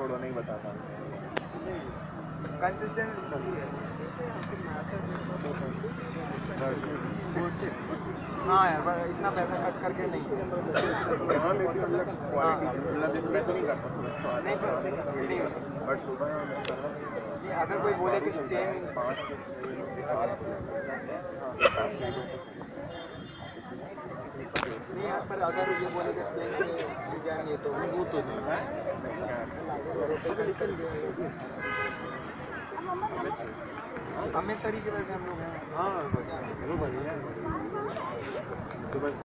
छोड़ो नहीं बताता कंसिस्टेंसी है। हाँ यार, पर इतना पैसा खर्च करके नहीं। हाँ लेकिन मतलब क्वालिटी मतलब मैं तो नहीं करता नहीं बट सुबह अगर कोई बोले कि स्पेन नहीं यार, पर अगर ये बोले कि स्पेन से जाएंगे तो वो तो नहीं अमृतसरी की वजह से हम लोग हैं। हाँ बढ़िया।